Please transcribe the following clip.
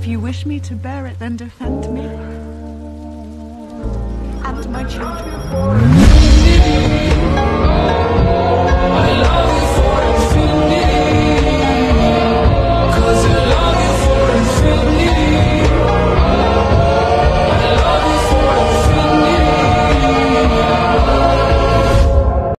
If you wish me to bear it, then defend me. And my children.